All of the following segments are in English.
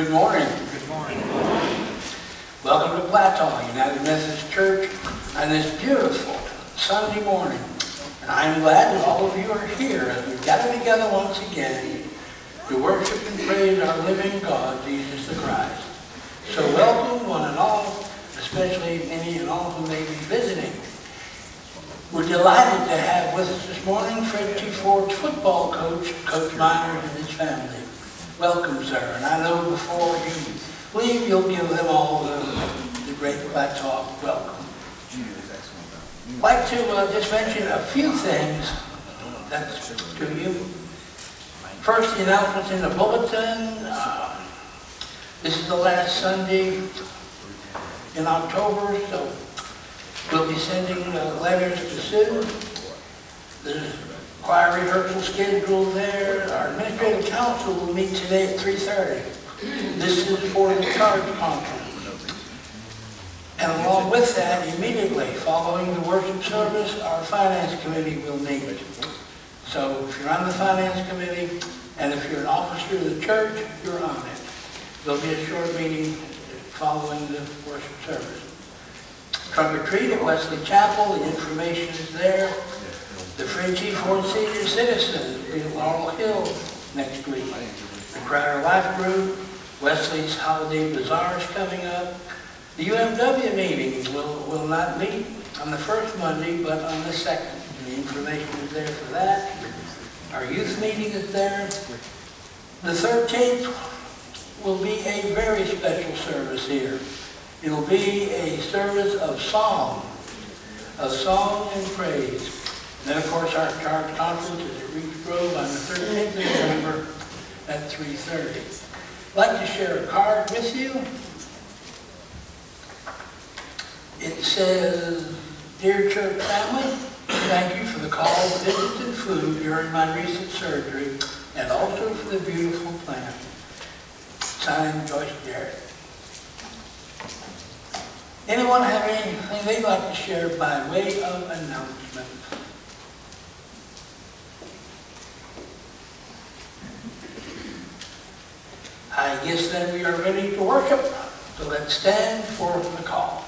Good morning. Good morning. Welcome to Plateau United Methodist Church on this beautiful Sunday morning. And I'm glad that all of you are here as we gather together once again to worship and praise our living God, Jesus the Christ. So welcome one and all, especially any and all who may be visiting. We're delighted to have with us this morning Fred T. Ford's football coach, Coach Miner, and his family. Welcome, sir. And I know before you leave, you'll give them all the great Plateau welcome. I'd like to just mention a few things that's to you. First, the announcements in the bulletin. This is the last Sunday in October, so we'll be sending letters to Sue. There's choir rehearsal scheduled there. Our administrative council will meet today at 3:30. This is for the charge conference. And along with that, immediately following the worship service, our finance committee will meet. So if you're on the finance committee, and if you're an officer of the church, you're on it. There'll be a short meeting following the worship service. Trunk or treat at Wesley Chapel, the information is there. The Fred T. Ford Senior Citizens will be at Laurel Hill next week. The Crowder Life Group, Wesley's Holiday Bazaar is coming up. The UMW meeting will not meet on the first Monday, but on the second. The information is there for that. Our youth meeting is there. The 13th will be a very special service here. It will be a service of song and praise. And then, of course, our charge conference is at Reach Grove on the 13th of November at 3:30. I'd like to share a card with you. It says, "Dear church family, thank you for the calls, visits, and food during my recent surgery, and also for the beautiful plant." Signed, Joyce Garrett. Anyone have anything they'd like to share by way of announcement? I guess then we are ready to worship. So let's stand for the call.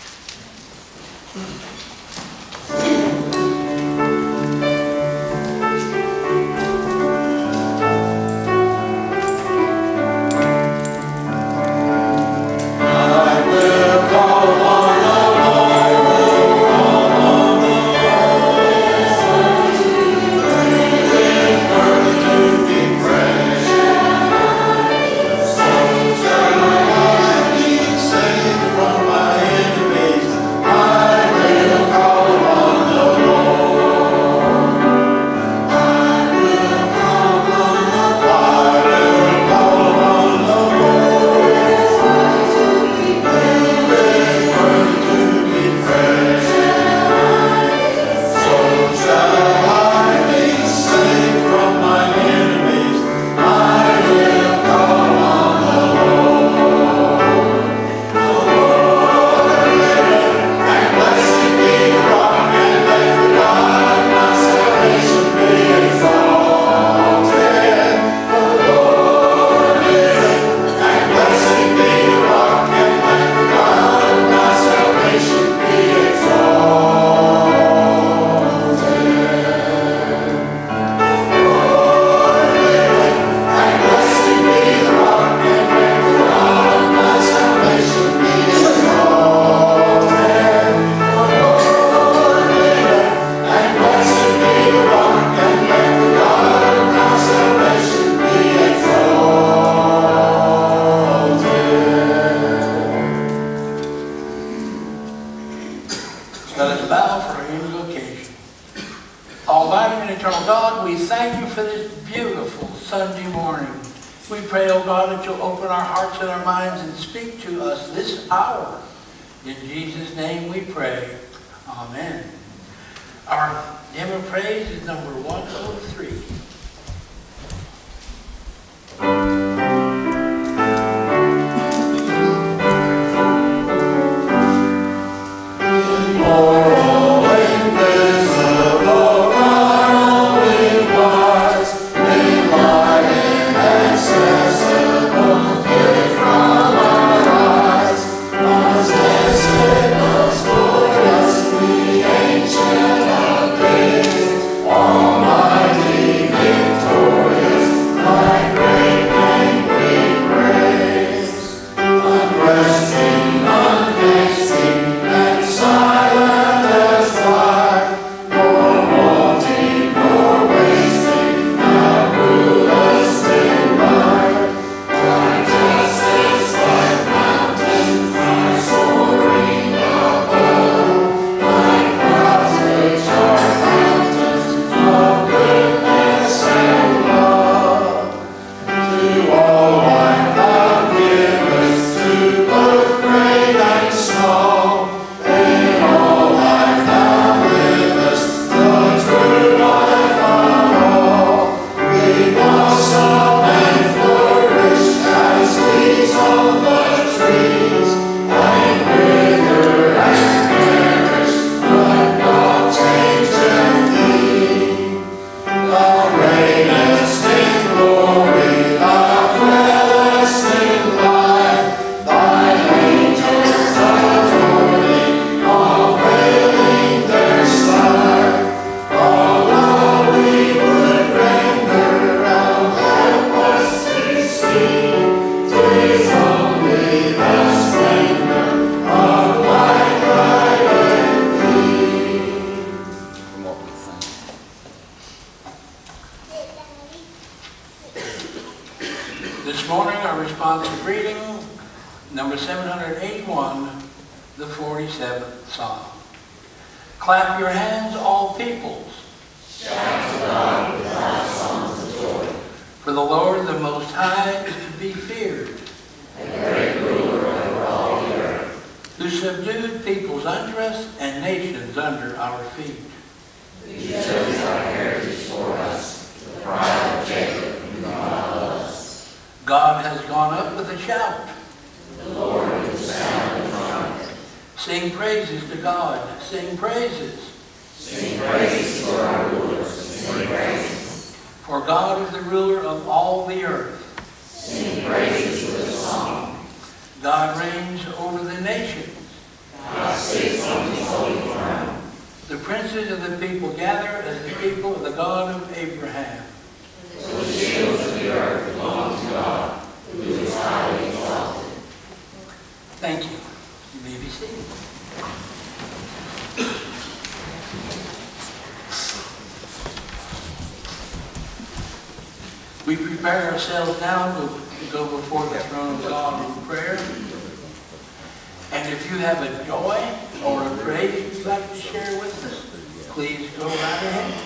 In Jesus' name we pray. Amen. Our hymn of praise is number 103. Accessible, This morning, our responsive reading, number 781, the 47th Psalm. Clap your hands, all peoples. Shout to God with loud songs of joy. For the Lord, the Most High, is to be feared. A great ruler over all the earth. Who subdued peoples under us and nations under our feet. Who chose our heritage for us, the pride of Jacob, whom God loves. God has gone up with a shout. The Lord with the sound of trumpet. Sing praises to God. Sing praises. Sing praises to our rulers. Sing praises. For God is the ruler of all the earth. Sing praises with a song. God reigns over the nations. God sits on his holy throne. The princes of the people gather as the people of the God of Abraham. For the shields of the earth belong to God, who is highly exalted. Thank you. You may be seated. We prepare ourselves now to go before the throne of God in prayer. And if you have a joy or a praise you'd like to share with us, please go right ahead.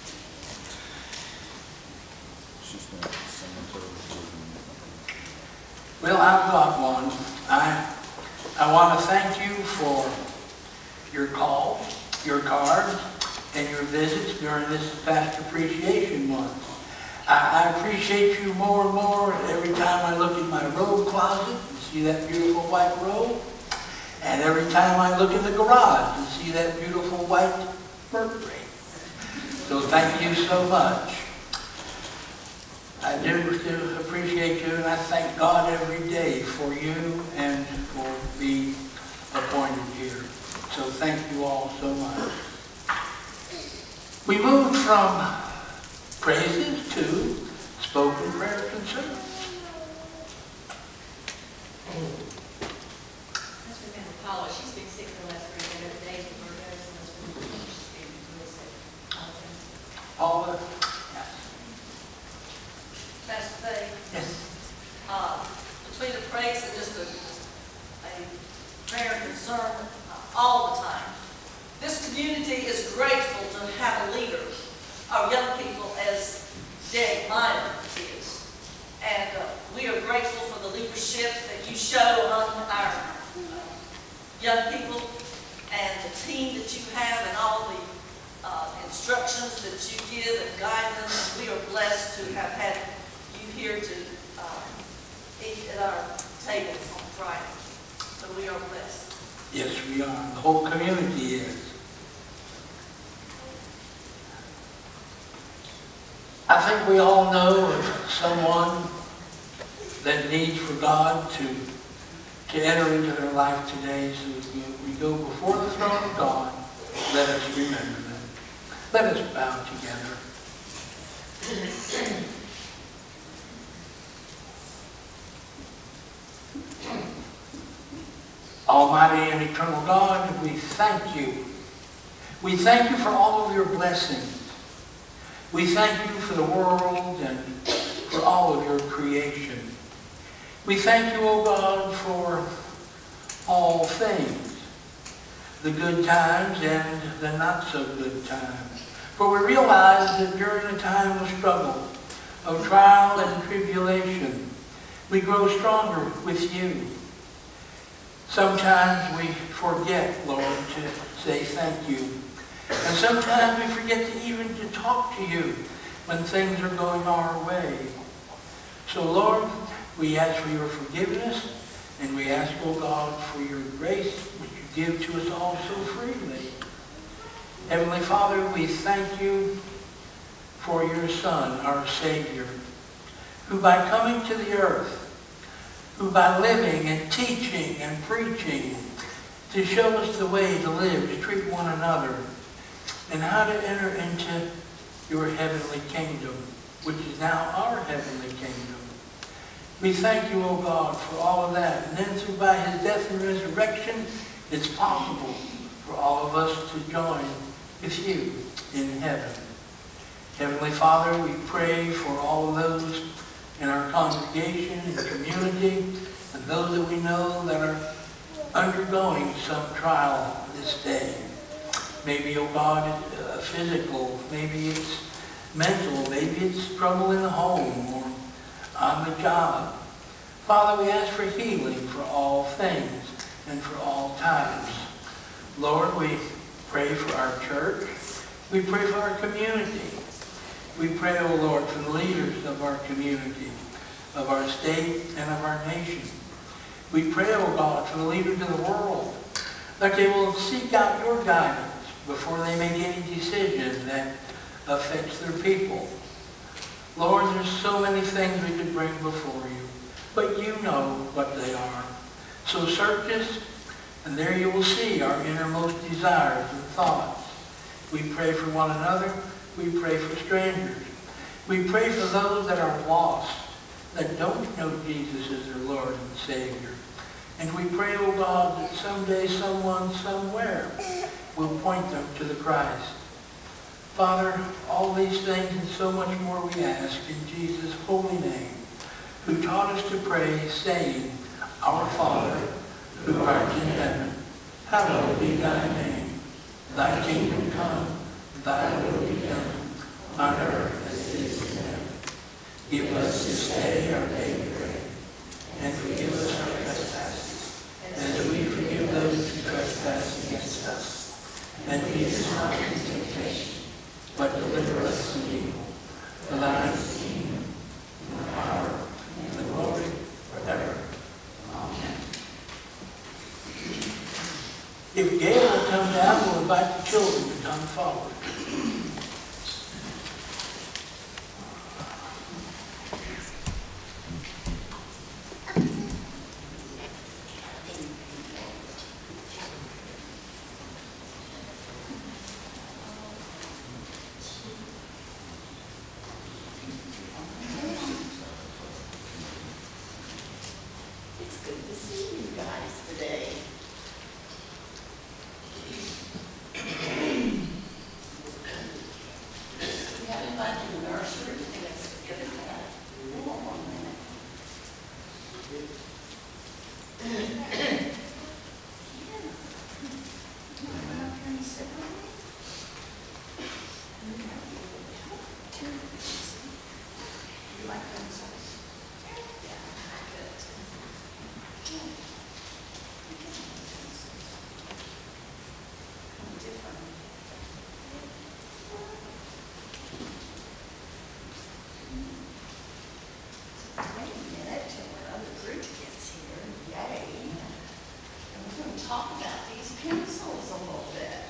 Well, I've got one. I want to thank you for your calls, your cards, and your visits during this past appreciation month. I appreciate you more and more every time I look in my robe closet and see that beautiful white robe. And every time I look in the garage and see that beautiful white Mercury. So thank you so much. I do appreciate you, and I thank God every day for you and for being appointed here. So thank you all so much. We moved from praises to spoken prayer concerns. Paula, she's been sick the last 3 days with her medicine. She's been really sick. Paula? Yes. Pastor Faye, Yes. between the praise and just a prayer and concern all the time. This community is grateful to have a leader, our young people, as Jay Minor is. And we are grateful for the leadership that you show among our young people and the team that you have and all the instructions that you give and guide them. And we are blessed to have had you here to eat at our tables on Friday. So we are blessed. Yes, we are. The whole community is. I think we all know of someone that needs for God to enter into their life today. So as we go before the throne of God, let us remember them. Let us bow together. Almighty and eternal God, we thank you. We thank you for all of your blessings. We thank you for the world and for all of your creation. We thank you, O God, for all things, the good times and the not so good times. For we realize that during a time of struggle, of trial and tribulation, we grow stronger with you. Sometimes we forget, Lord, to say thank you. And sometimes we forget to even to talk to you when things are going our way. So, Lord, we ask for your forgiveness, and we ask, oh God, for your grace, which you give to us all so freely. Heavenly Father, we thank you for your Son, our Savior, who by coming to the earth, who by living and teaching and preaching, to show us the way to live, to treat one another, and how to enter into your heavenly kingdom, which is now our heavenly kingdom. We thank you, O God, for all of that. And then through by his death and resurrection, it's possible for all of us to join with you in heaven. Heavenly Father, we pray for all of those in our congregation and community, and those that we know that are undergoing some trial this day. Maybe, oh God, it's physical, maybe it's mental, maybe it's trouble in the home or on the job. Father, we ask for healing for all things and for all times. Lord, we pray for our church. We pray for our community. We pray, oh Lord, for the leaders of our community, of our state, and of our nation. We pray, oh God, for the leaders of the world, that they will seek out your guidance before they make any decision that affects their people. Lord, there's so many things we could bring before you, but you know what they are. So search us, and there you will see our innermost desires and thoughts. We pray for one another. We pray for strangers. We pray for those that are lost, that don't know Jesus as their Lord and Savior. And we pray, oh God, that someday someone somewhere will point them to the Christ. Father, all these things and so much more we ask in Jesus' holy name, who taught us to pray, saying, Our Father, who art in heaven, hallowed be thy name. Thy kingdom come, thy will be done, on earth as it is in heaven. Give us this day our daily bread, and forgive us our trespasses, as we forgive those who trespass against us. And lead us not into temptation, but deliver us from evil. For thine is the kingdom, and the power, and the glory, forever. Amen. If Gail will come down, we'll invite the children to come forward. It's good to see you guys today. We have anybody in the nursery? Let's get it back. Hold on 1 minute. Come up here and sit with me. You like pencils? Yeah, I good. Wait a minute till our other group gets here. Yay. And we're going to talk about these pencils a little bit.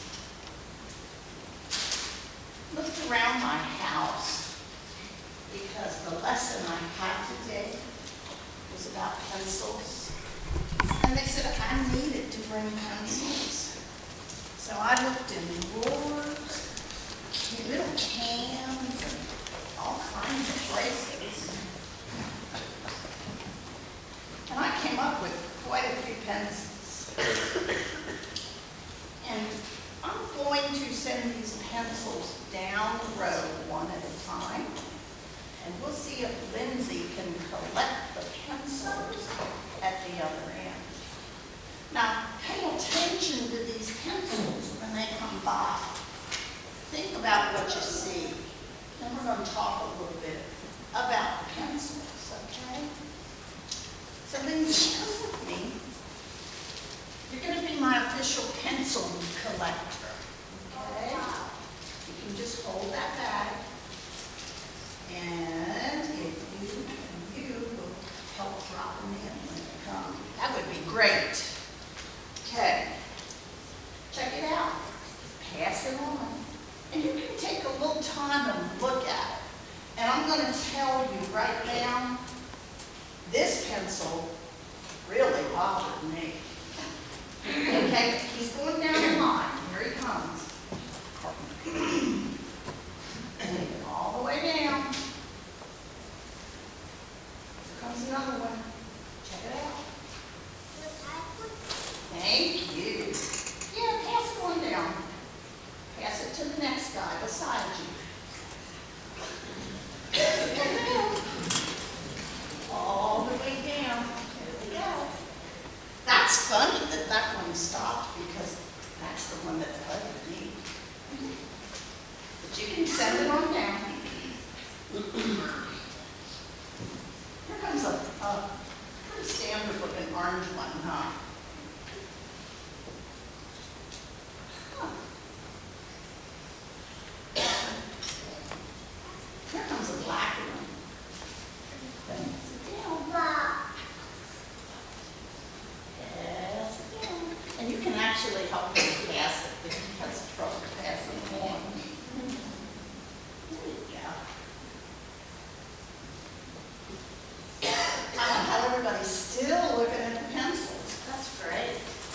Looked around my house because the lesson I had today was about pencils. And they said I needed to bring pencils. So I looked in drawers, little cans, and all kinds of places. And I came up with quite a few pencils. And I'm going to send these pencils down the road one at a time. And we'll see if Lindsay can collect the pencils at the other end. Now, pay attention to these pencils when they come by. Think about what you see. Then we're going to talk a little bit about the pencils, okay? So Lindsay, come with me. You're going to be my official pencil collector, okay? You can just hold that bag. And if you will help drop them in when they come, that would be great. Okay, check it out. Pass it on. And you can take a little time and look at it. And I'm going to tell you right now, this pencil really bothered me. Okay, he's going down the line. Here he comes. Take it all the way down. Here comes another one. Check it out. Thank you. Yeah, pass it on down. Pass it to the next guy beside you. Pass it on down. you can send it on down. Here comes a pretty standard looking orange one, huh? Here comes a black one. Sit down. Yes, again. And you can actually help him pass it if he has trouble passing it on. There you go. I like how everybody's still looking at the pencils. That's great.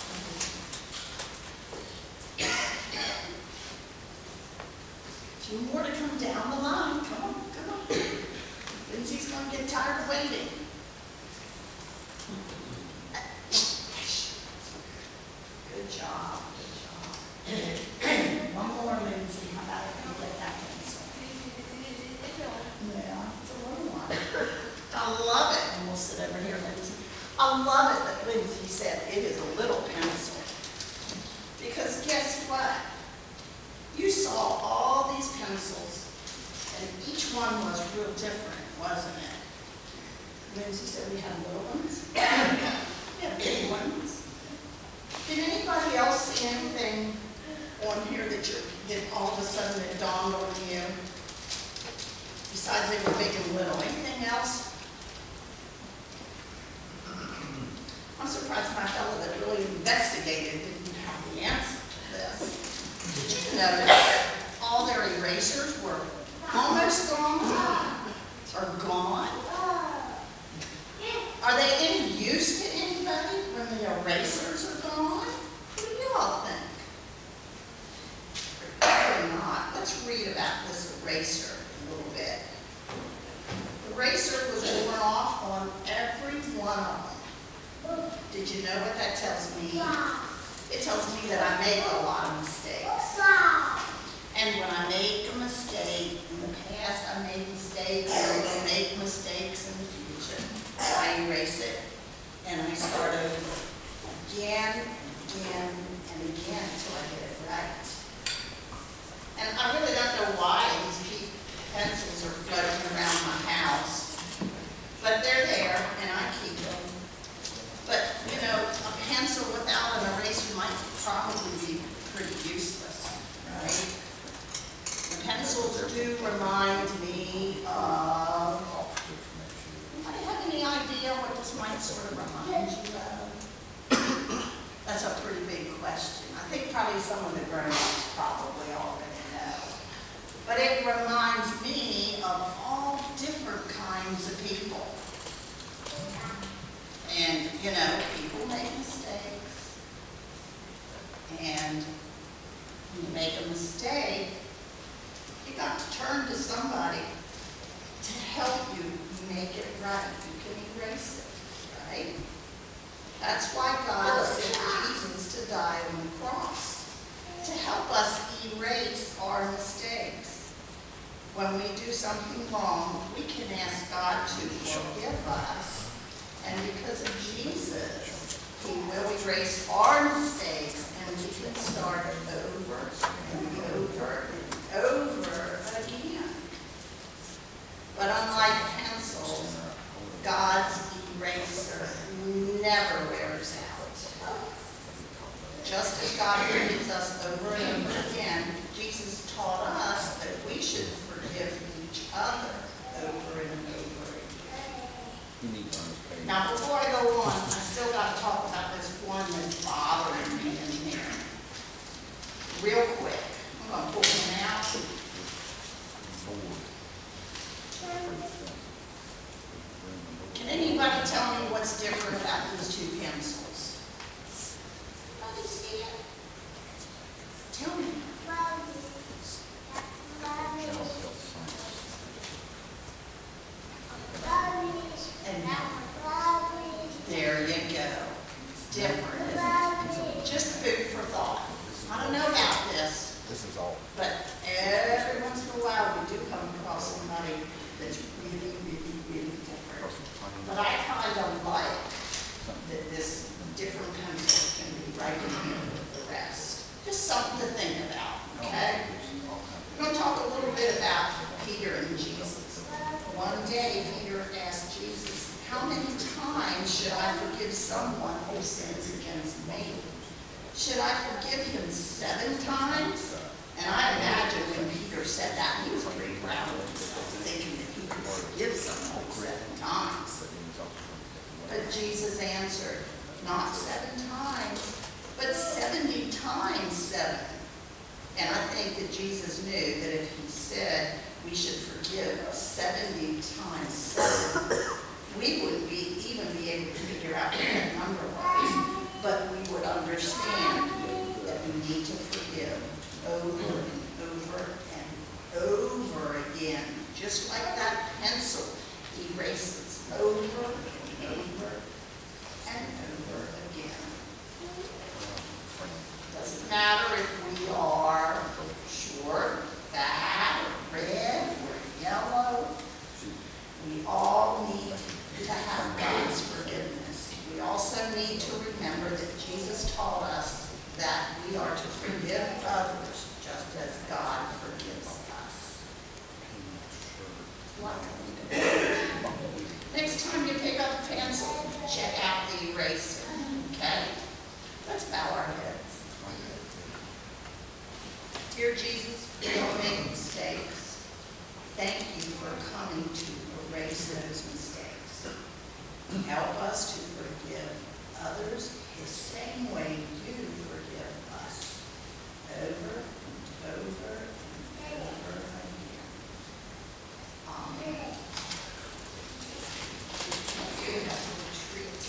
A few more to come down the line. Come on, come on. Lindsay's going to get tired of waiting. Good job, good job. One more, Lindsay. How about if you get that pencil? Yeah, it's a little one. I love it. And we'll sit over here, Lindsay. I love it that Lindsay said it is a little pencil. Because guess what? You saw all these pencils, and each one was real different, wasn't it? Lindsay said we had little ones. Yeah, big ones. Did anybody else see anything on here that all of a sudden it dawned on you? Besides they were big and little. Anything else? I'm surprised my fellow that really investigated didn't have the answer to this. Did you notice all their erasers were almost gone or gone? Are they any use to anybody when the erasers are gone? What do you all think? Probably not. Let's read about this eraser a little bit. The eraser was worn off on every one of them. Did you know what that tells me? It tells me that I make a lot of mistakes. And when I make a mistake, in the past I made mistakes, and I will make mistakes in the future. I erase it, and I start over again, and again until I get it right. And I really don't know why these pencils are floating around my house, but they're there, and I keep them. But, you know, a pencil without an eraser might probably be pretty useless, right? The pencils do remind me of, anybody have any idea what this might sort of remind you of? That's a pretty big question. I think probably some of the grown-ups probably already know. But it reminds me of all different kinds of people. And, you know, people make mistakes. And when you make a mistake, you got to turn to somebody to help you make it right. You can erase it, right? That's why God sent Jesus to die on the cross, to help us erase our mistakes. When we do something wrong, we can ask God to forgive us. And because of Jesus, He will erase our mistakes, and we can start over and over and over again. But unlike pencils, God's eraser never wears out. Just as God forgives us over and over again, Jesus taught us that we should forgive each other over and over again. Now, before I go on, I still got to talk about this one that's bothering me in here. Real quick. I'm going to pull him out. Can anybody tell me what's different about these two pencils? Let me see it. Tell me. And now, someone who sins against me, should I forgive him 7 times? And I imagine when Peter said that, he was pretty proud of himself, thinking that he could forgive someone 7 times. But Jesus answered, not 7 times, but 70 times 7. And I think that Jesus knew that if he said we should forgive 70 times 7, we wouldn't even be able to figure out what that number was. But we would understand that we need to forgive over and over and over again. Just like that pencil erases over and over and over again. Doesn't matter if we are short, fat, or red, or yellow. We all need to have God's forgiveness. We also need to remember that Jesus taught us that we are to forgive others just as God forgives us. Next time you pick up a pencil, check out the eraser, okay? Let's bow our heads. Dear Jesus, we all make mistakes. Thank you for coming to erase those mistakes. Help us to forgive others the same way you forgive us, over and over and over again. Amen. You have a treat.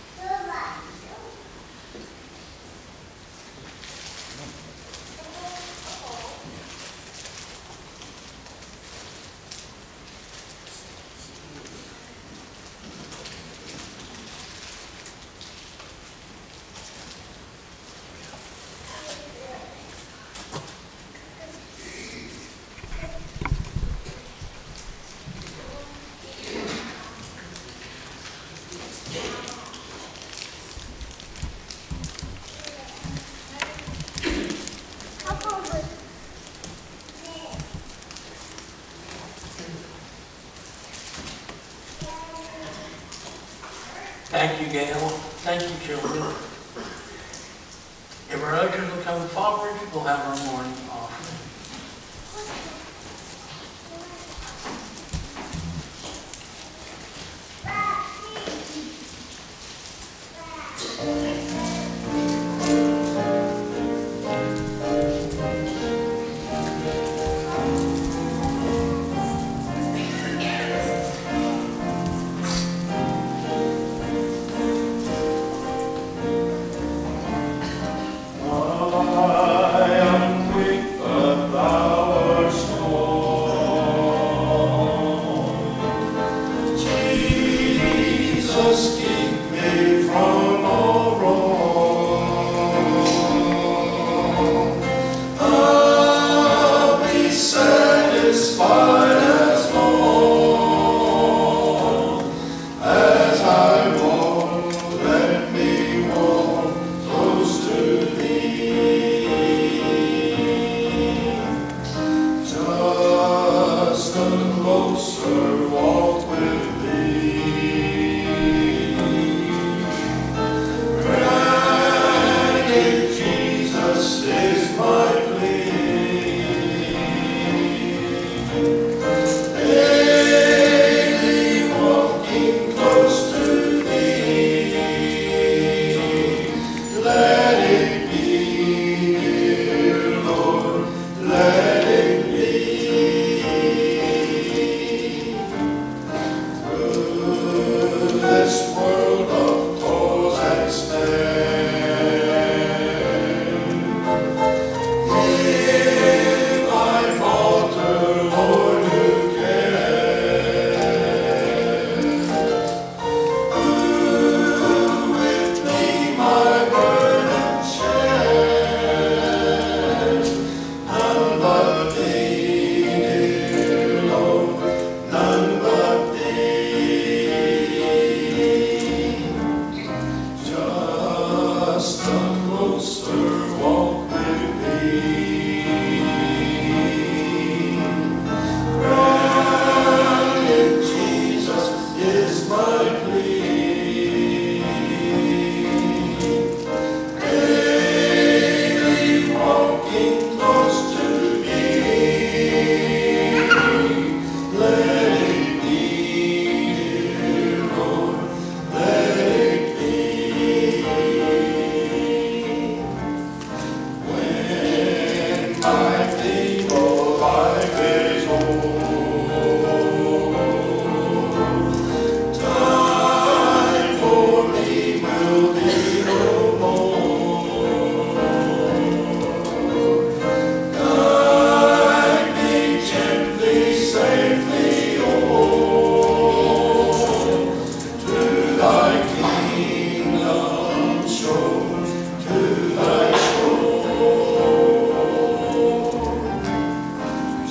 Thank you, Gail. Thank you, children. If our ushers will come forward, we'll have our morning offering.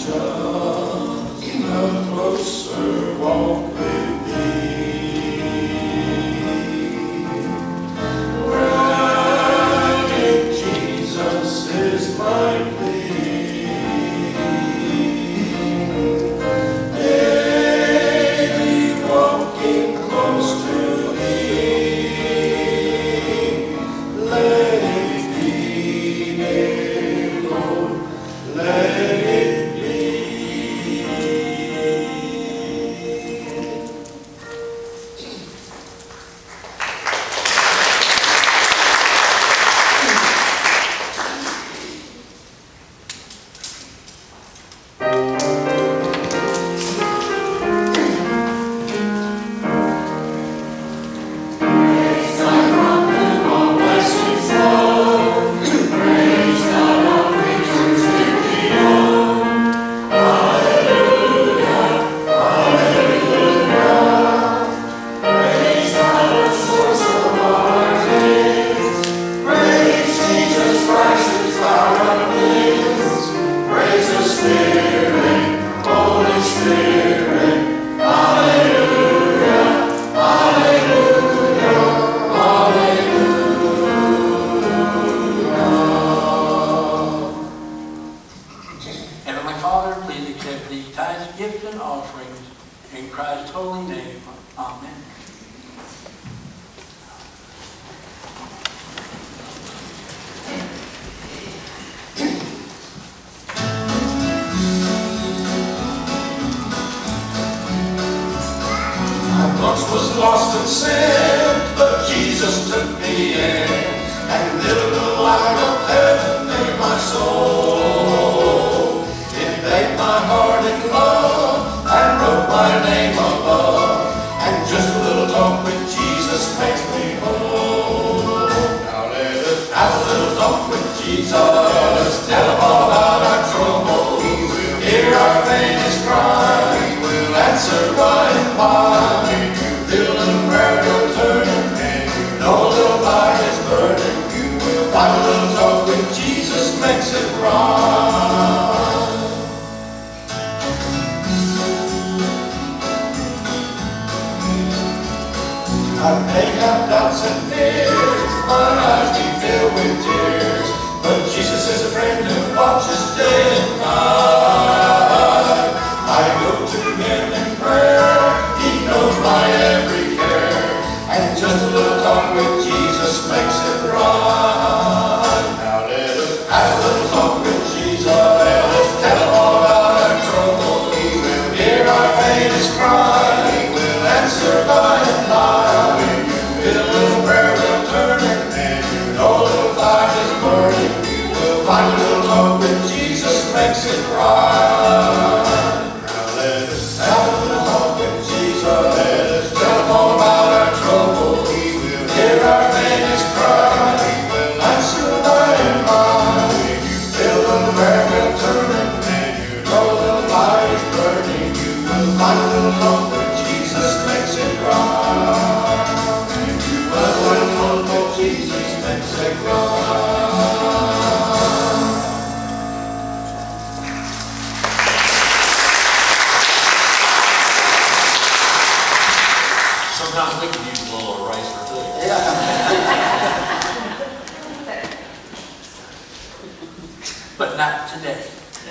But not today.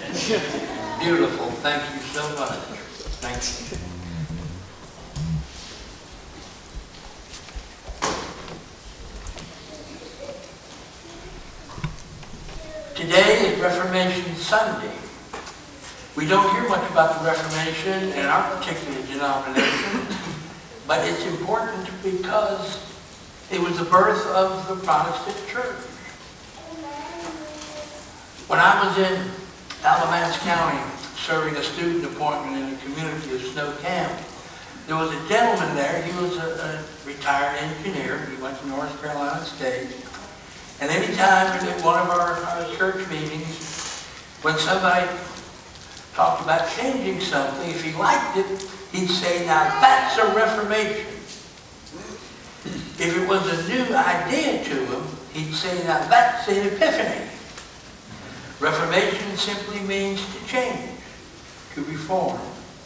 Beautiful. Thank you so much. Thank you. Today is Reformation Sunday. We don't hear much about the Reformation in our particular denomination, but it's important because it was the birth of the Protestant church. When I was in Alamance County serving a student appointment in the community of Snow Camp, there was a gentleman there. He was a retired engineer. He went to North Carolina State. And any time at one of our church meetings, when somebody talked about changing something, if he liked it, he'd say, now that's a reformation. If it was a new idea to him, he'd say, now that's an epiphany. Reformation simply means to change. to reform.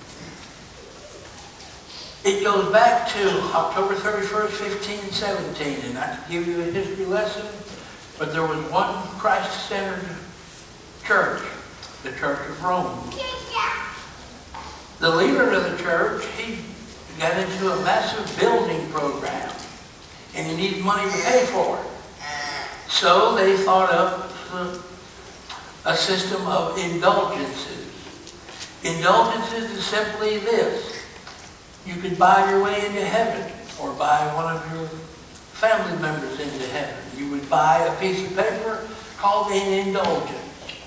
It goes back to October 31st, 1517, and not to give you a history lesson, but there was one Christ-centered church, the Church of Rome. The leader of the church, he got into a massive building program, and he needed money to pay for it. So they thought up a system of indulgences. Indulgences is simply this. You could buy your way into heaven, or buy one of your family members into heaven. You would buy a piece of paper called an indulgence.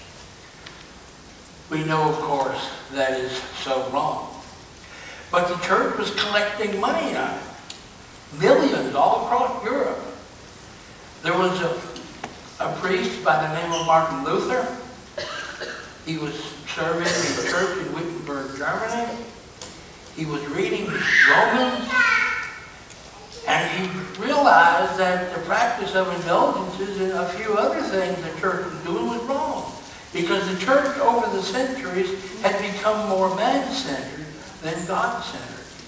We know, of course, that is so wrong. But the church was collecting money on it. Millions all across Europe. There was a priest by the name of Martin Luther. He was serving in a church in Wittenberg, Germany. He was reading Romans, and he realized that the practice of indulgences and a few other things the church was doing was wrong. Because the church over the centuries had become more man-centered than God-centered.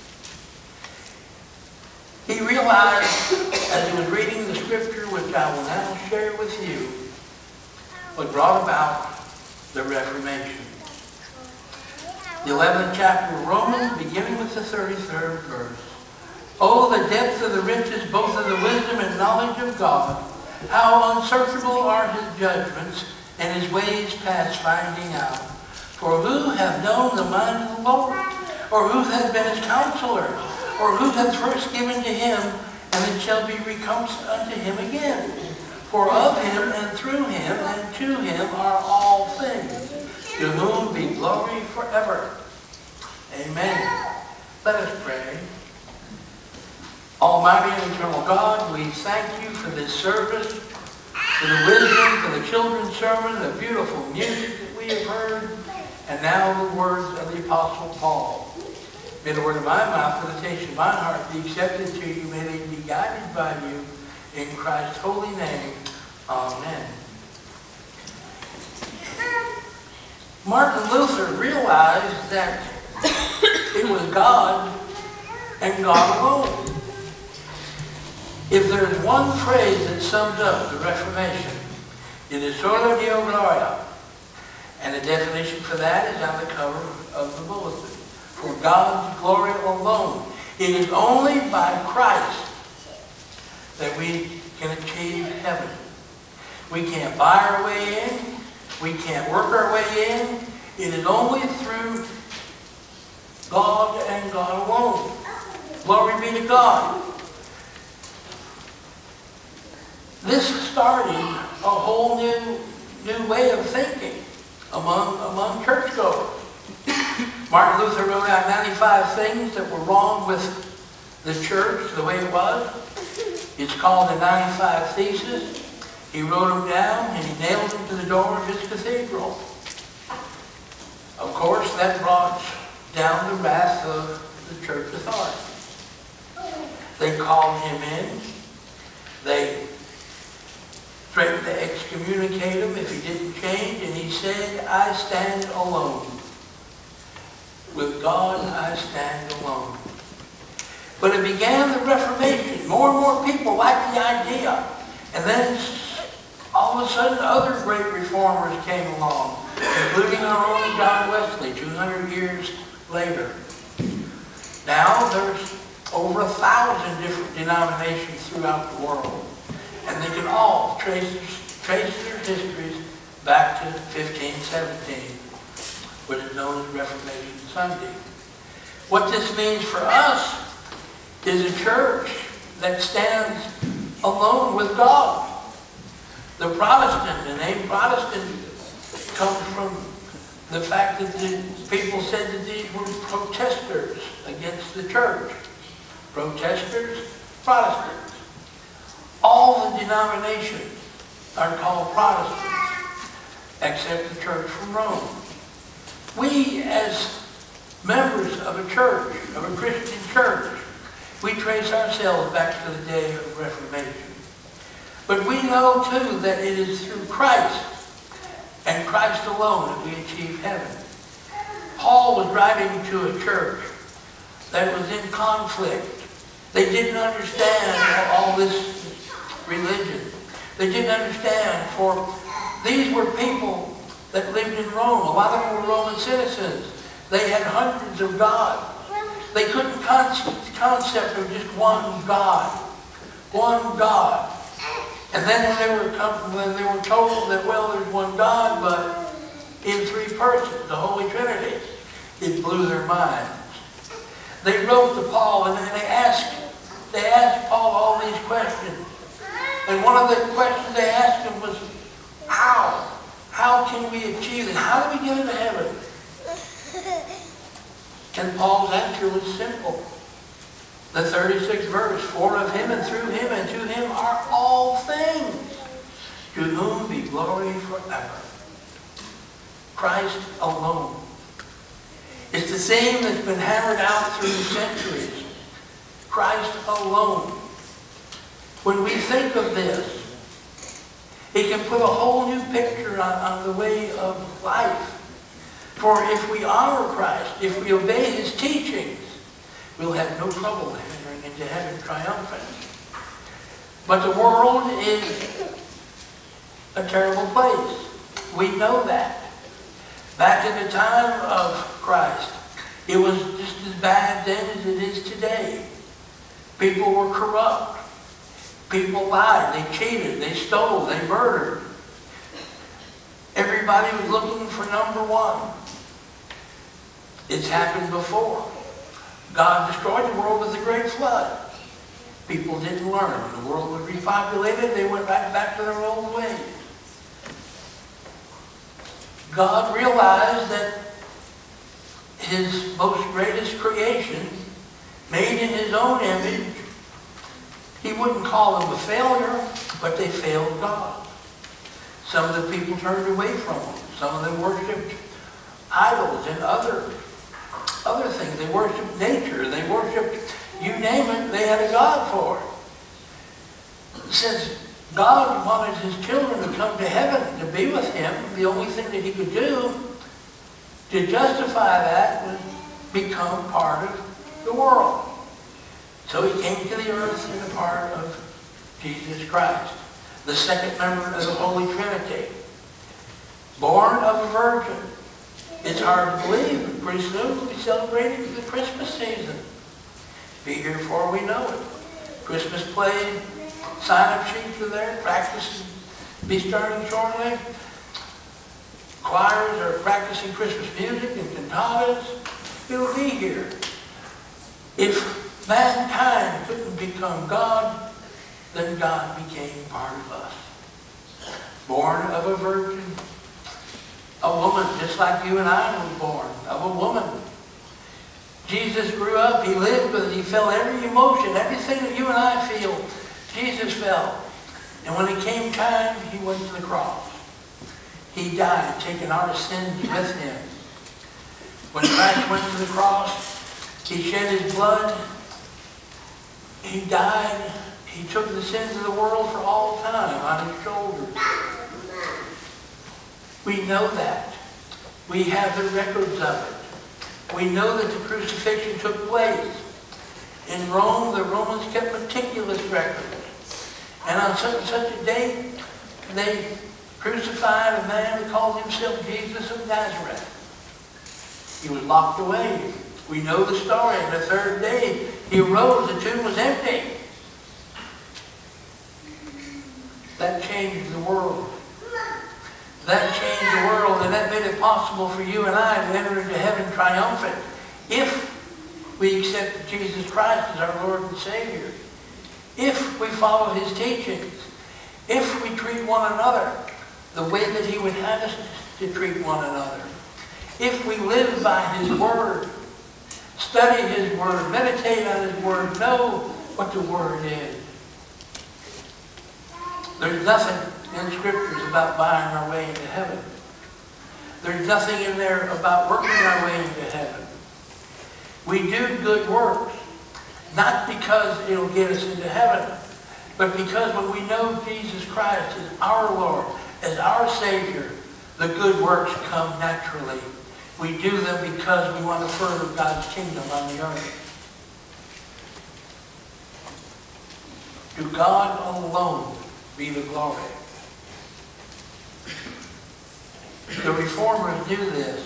He realized, as he was reading the scripture, which I will now share with you, what brought about the Reformation. The 11th chapter of Romans, beginning with the 33rd verse. Oh, the depth of the riches, both of the wisdom and knowledge of God! How unsearchable are his judgments, and his ways past finding out. For who hath known the mind of the Lord? Or who hath been his counselor? Or who hath first given to him, and it shall be recompensed unto him again? For of him, and through him, and to him are all things, to whom be glory forever. Amen. Let us pray. Almighty and eternal God, we thank you for this service, for the wisdom, for the children's sermon, the beautiful music that we have heard, and now the words of the Apostle Paul. May the word of my mouth, the meditation of my heart be accepted to you. May they be guided by you. In Christ's holy name, amen. Martin Luther realized that it was God and God alone. If there's one phrase that sums up the Reformation, it is Soli Deo Gloria. And the definition for that is on the cover of the bulletin. For God's glory alone. It is only by Christ that we can achieve heaven. We can't buy our way in. We can't work our way in. It is only through God and God alone. Glory be to God. This started a whole new way of thinking among churchgoers. Martin Luther wrote out 95 things that were wrong with the church the way it was. It's called the 95 Theses. He wrote them down and he nailed them to the door of his cathedral. Of course, that brought down the wrath of the church authority. They called him in. They threatened to excommunicate him if he didn't change, and he said, I stand alone. With God, I stand alone. But it began the Reformation. More and more people liked the idea. And then all of a sudden other great reformers came along, including our own John Wesley, 200 years later. Now there's over 1,000 different denominations throughout the world. And they can all trace their histories back to 1517, what is known as Reformation Sunday. What this means for us is a church that stands alone with God. The Protestant, the name Protestant comes from the fact that the people said that these were protesters against the church. Protesters, Protestants. All the denominations are called Protestants, except the Church from Rome. We, as members of a church, of a Christian church, we trace ourselves back to the day of Reformation. But we know, too, that it is through Christ and Christ alone that we achieve heaven. Paul was writing to a church that was in conflict. They didn't understand all this religion. They didn't understand, for these were people that lived in Rome. A lot of them were Roman citizens. They had hundreds of gods. They couldn't concept of just one God. One God. And then when they were told that, well, there's one God, but in three persons, the Holy Trinity, it blew their minds. They wrote to Paul and they asked Paul all these questions. And one of the questions they asked him was, how? How can we achieve it? How do we get into heaven? And Paul's answer was simple. The 36th verse, for of him and through him and to him are all things, to whom be glory forever. Christ alone. It's the same that's been hammered out through the centuries. Christ alone. When we think of this, it can put a whole new picture on the way of life. For if we honor Christ, if we obey his teachings, we'll have no trouble entering into heaven triumphant. But the world is a terrible place. We know that. Back in the time of Christ, it was just as bad then as it is today. People were corrupt. People lied, they cheated, they stole, they murdered. Everybody was looking for number one. It's happened before. God destroyed the world with a great flood. People didn't learn. When the world was repopulated, they went back to their old ways. God realized that his most greatest creation, made in his own image, he wouldn't call them a failure, but they failed God. Some of the people turned away from him. Some of them worshipped idols and other things. They worshipped nature. They worshipped, you name it, they had a God for it. Since God wanted his children to come to heaven to be with him, the only thing that he could do to justify that was become part of the world. So he came to the earth in the part of Jesus Christ, the second member of the Holy Trinity. Born of a virgin. It's hard to believe. Pretty soon we'll be celebrating the Christmas season. Be here before we know it. Christmas play, sign-up sheets are there. Practice will be starting shortly. Choirs are practicing Christmas music and cantatas. It'll be here. If mankind couldn't become God, then God became part of us. Born of a virgin, a woman, just like you and I were born, of a woman. Jesus grew up, he lived with it, he felt every emotion, everything that you and I feel, Jesus felt. And when it came time, he went to the cross. He died, taking our sins with him. When Christ went to the cross, he shed his blood. He died. He took the sins of the world for all time on his shoulders. We know that. We have the records of it. We know that the crucifixion took place. In Rome, the Romans kept meticulous records. And on such and such a date, they crucified a man who called himself Jesus of Nazareth. He was locked away. We know the story. The third day, he arose. The tomb was empty. That changed the world. That changed the world, and that made it possible for you and I to enter into heaven triumphant if we accept Jesus Christ as our Lord and Savior. If we follow his teachings. If we treat one another the way that he would have us to treat one another. If we live by his word, study his word, meditate on his word, know what the word is. There's nothing in the scriptures about buying our way into heaven. There's nothing in there about working our way into heaven. We do good works, not because it'll get us into heaven, but because when we know Jesus Christ as our Lord, as our Savior, the good works come naturally. We do them because we want to further God's kingdom on the earth. To God alone be the glory. The reformers knew this.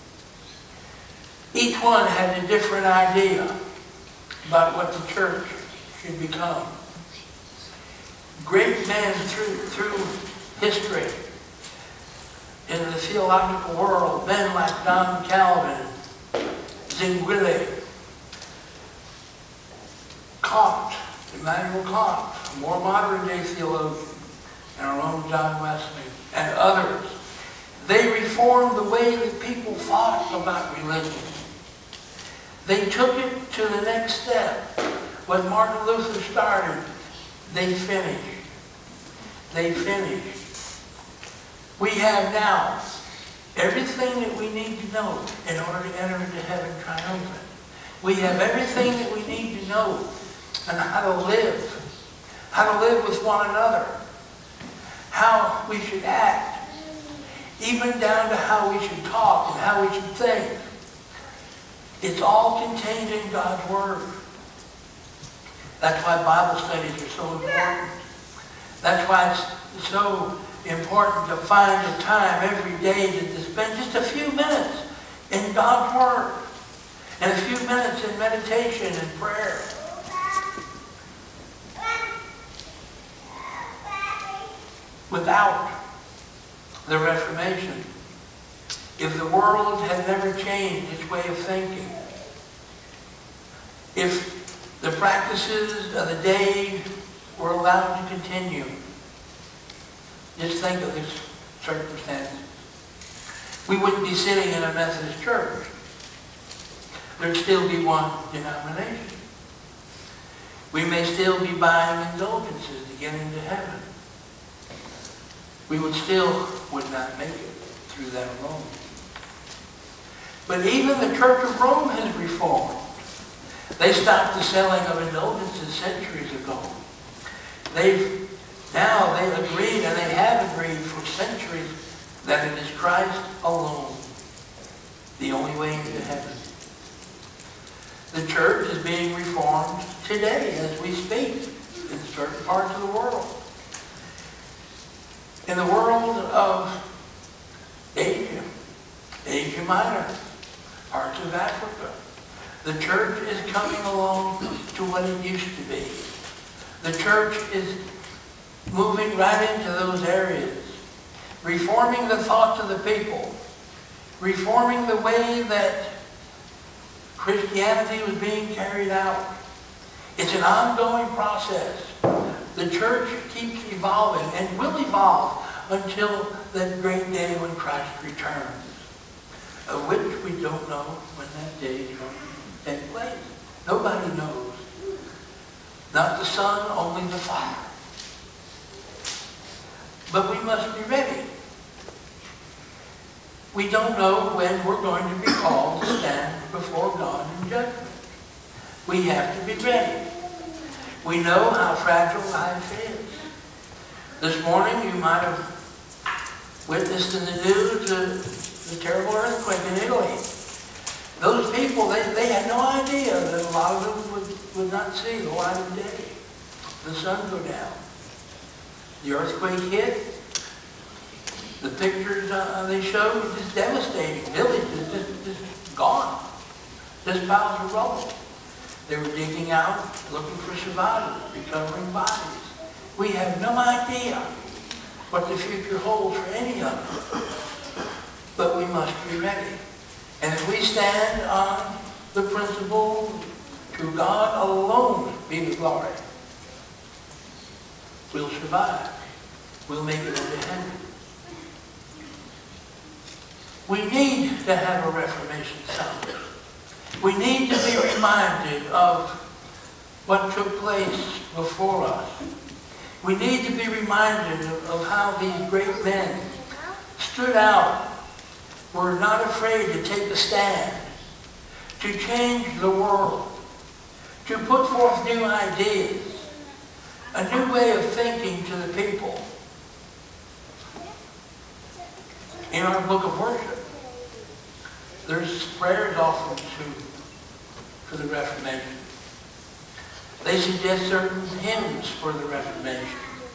Each one had a different idea about what the church should become. Great men through history in the theological world, men like John Calvin, Zwingli, Kant, Immanuel Kant, a more modern day theologian, and our own John Wesley, and others. They reformed the way that people thought about religion. They took it to the next step. What Martin Luther started, they finished. They finished. We have now everything that we need to know in order to enter into heaven triumphant. We have everything that we need to know on how to live with one another, how we should act, even down to how we should talk and how we should think. It's all contained in God's Word. That's why Bible studies are so important. That's why it's so important to find a time every day to spend just a few minutes in God's Word and a few minutes in meditation and prayer. Without the Reformation, if the world had never changed its way of thinking, if the practices of the day were allowed to continue, just think of this circumstance. We wouldn't be sitting in a Methodist church. There'd still be one denomination. We may still be buying indulgences to get into heaven. We would not make it through that alone. But even the Church of Rome has reformed. They stopped the selling of indulgences centuries ago. They agreed, and they have agreed for centuries, that it is Christ alone, the only way into heaven. The church is being reformed today as we speak in certain parts of the world. In the world of Asia, Asia Minor, parts of Africa, the church is coming along to what it used to be. The church is moving right into those areas, reforming the thoughts of the people, reforming the way that Christianity was being carried out. It's an ongoing process. The church keeps evolving and will evolve until that great day when Christ returns, of which we don't know when that day is going to take place. Nobody knows. Not the Son, only the Father. But we must be ready. We don't know when we're going to be called to stand before God in judgment. We have to be ready. We know how fragile life is. This morning you might have witnessed in the news the terrible earthquake in Italy. Those people, they had no idea that a lot of them would not see the light of day, the sun go down. The earthquake hit. The pictures they showed were just devastating. Villages just gone. Just piles of rubble. They were digging out, looking for survivors, recovering bodies. We have no idea what the future holds for any of us. But we must be ready. And if we stand on the principle, to God alone be the glory, we'll survive. We'll make it into heaven. We need to have a Reformation Sunday. We need to be reminded of what took place before us. We need to be reminded of how these great men stood out, were not afraid to take a stand, to change the world, to put forth new ideas, a new way of thinking to the people. In our book of worship, There's prayers offered for the Reformation. They suggest certain hymns for the Reformation.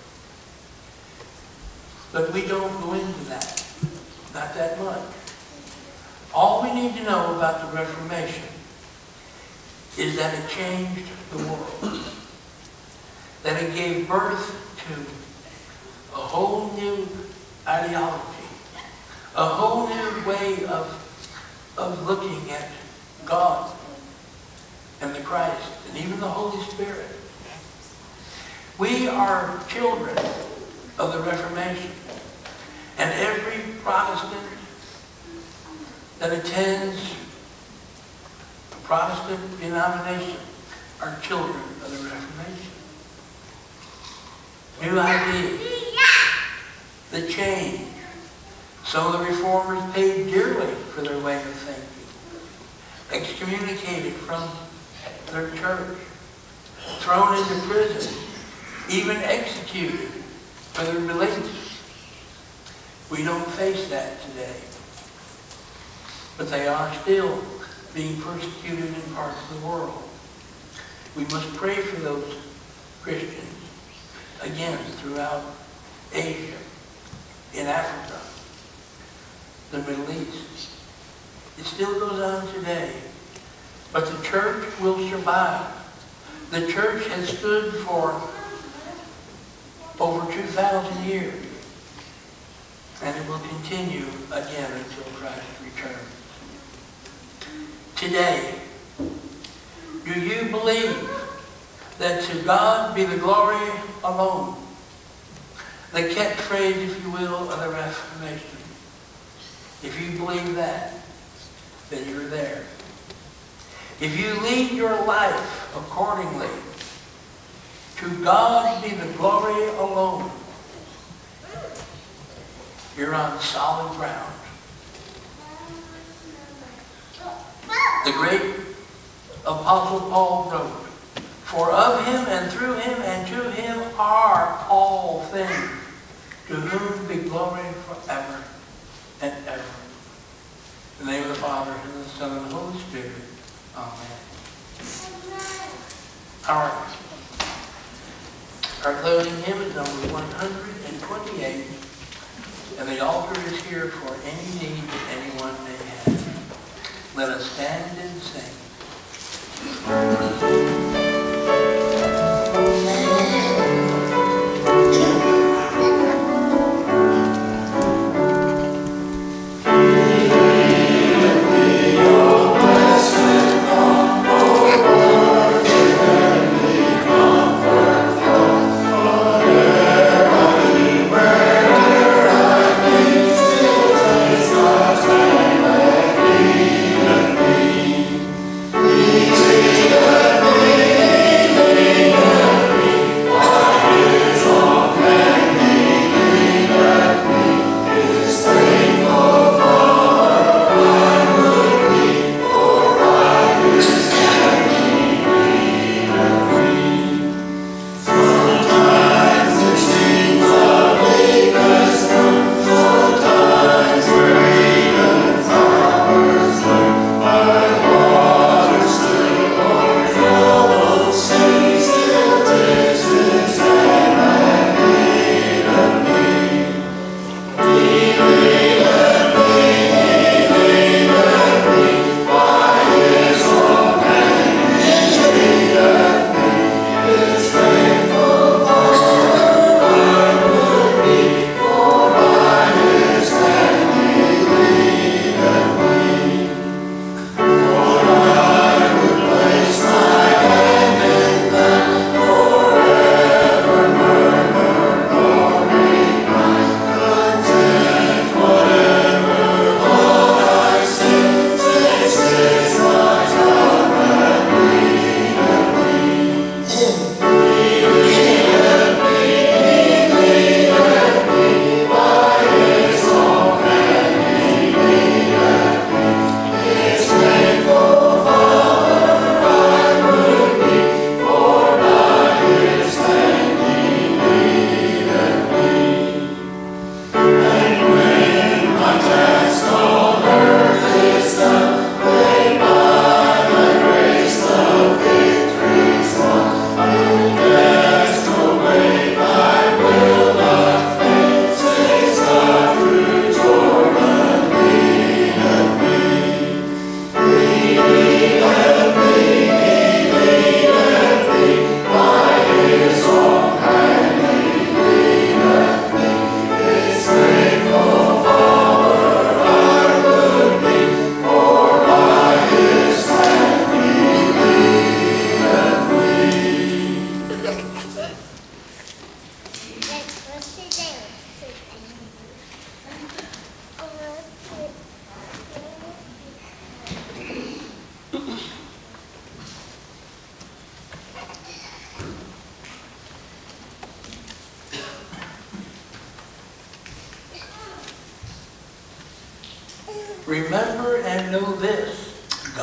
But we don't go into that. Not that much. All we need to know about the Reformation is that it changed the world. That it gave birth to a whole new ideology, a whole new way of looking at God and the Christ and even the Holy Spirit. We are children of the Reformation. And every Protestant that attends a Protestant denomination are children of the Reformation. New ideas, the change. Some of the reformers paid dearly for their way of thinking, excommunicated from their church, thrown into prison, even executed for their beliefs. We don't face that today. But they are still being persecuted in parts of the world. We must pray for those Christians, again, throughout Asia, in Africa, the Middle East. It still goes on today. But the church will survive. The church has stood for over 2,000 years. And it will continue again until Christ returns. Today, do you believe that to God be the glory alone? The catchphrase, if you will, of the Reformation. If you believe that, then you're there. If you lead your life accordingly, to God be the glory alone, you're on solid ground. The great Apostle Paul wrote, "For of him and through him and to him are all things, to whom be glory forever and ever." In the name of the Father, and the Son, and the Holy Spirit. Amen. Our closing hymn is number 128. And the altar is here for any need that anyone may have. Let us stand and sing. Be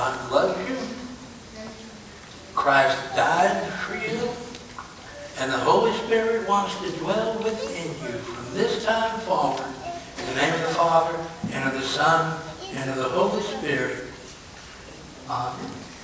God loves you. Christ died for you. And the Holy Spirit wants to dwell within you from this time forward. In the name of the Father, and of the Son, and of the Holy Spirit. Amen.